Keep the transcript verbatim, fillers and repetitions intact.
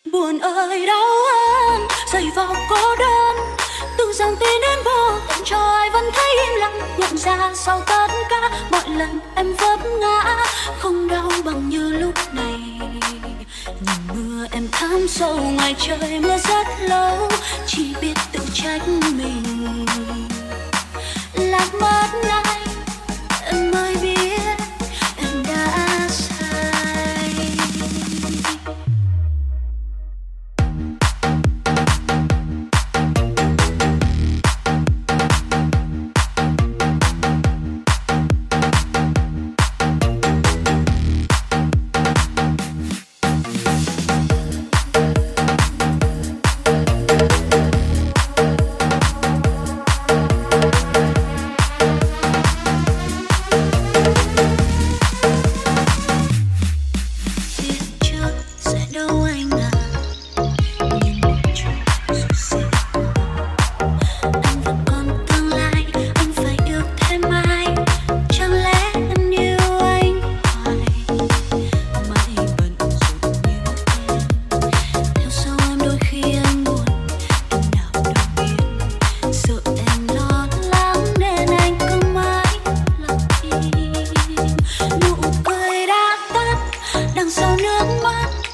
Buồn ơi đau hơn rơi vào cô đơn, tưởng rằng tin đến vô tận trời vẫn thấy im lặng. Nhận ra sau tất cả mọi lần em vấp ngã không đau bằng như lúc này. Nhìn mưa em thấm sâu ngoài trời mưa rất lâu, chỉ biết tự trách mình. Lạc mất lại em mới biết em đã sai. Đằng sau nước mắt